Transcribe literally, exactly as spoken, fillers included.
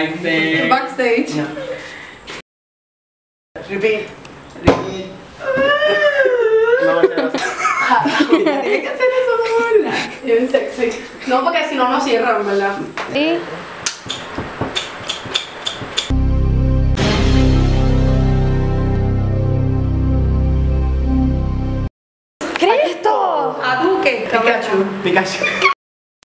like the backstage. No. Repeat. Repeat. No, Tiene que hacer eso, amor. Bien sexy. No, porque si no, no cierran, ¿verdad? Sí. ¿Crees esto? ¿A tú qué? Pikachu. Pikachu.